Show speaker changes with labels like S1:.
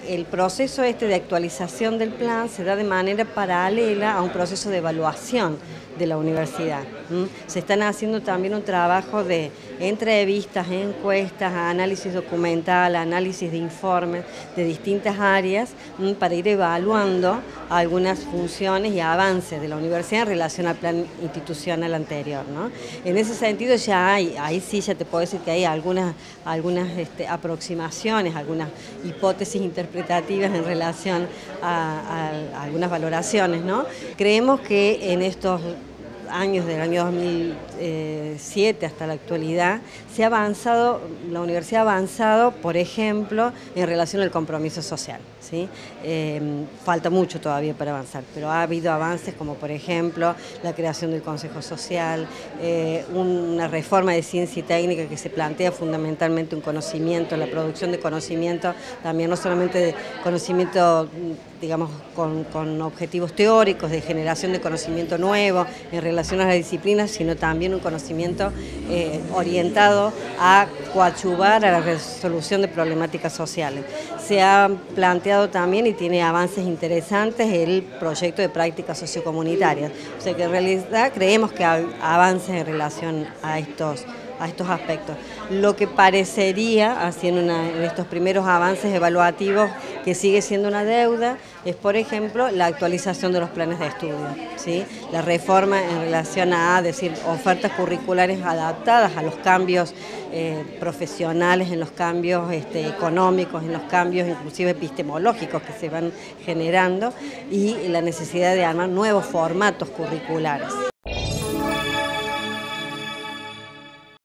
S1: el proceso de actualización del plan se da de manera paralela a un proceso de evaluación de la universidad. Se están haciendo también un trabajo de entrevistas, encuestas, análisis documental, análisis de informes de distintas áreas para ir evaluando algunas funciones y avances de la universidad en relación al plan institucional anterior, ¿no? En ese sentido ya ahí sí ya te puedo decir que hay algunas aproximaciones, algunas hipótesis interpretativas en relación a algunas valoraciones, ¿no? Creemos que en estos años, del año 2007 hasta la actualidad, se ha avanzado, la universidad ha avanzado, por ejemplo, en relación al compromiso social, ¿sí? Falta mucho todavía para avanzar, pero ha habido avances como, por ejemplo, la creación del Consejo Social, una reforma de ciencia y técnica que se plantea fundamentalmente un conocimiento, la producción de conocimiento, también no solamente de conocimiento, digamos, con objetivos teóricos, de generación de conocimiento nuevo en relación a las disciplinas, sino también un conocimiento orientado a coadyuvar a la resolución de problemáticas sociales. Se ha planteado también y tiene avances interesantes el proyecto de prácticas sociocomunitarias. O sea que en realidad creemos que hay avances en relación a estos aspectos. Lo que parecería, haciendo en estos primeros avances evaluativos, que sigue siendo una deuda, es, por ejemplo, la actualización de los planes de estudio, ¿sí? La reforma en relación a decir ofertas curriculares adaptadas a los cambios profesionales, en los cambios económicos, en los cambios inclusive epistemológicos que se van generando y la necesidad de armar nuevos formatos curriculares.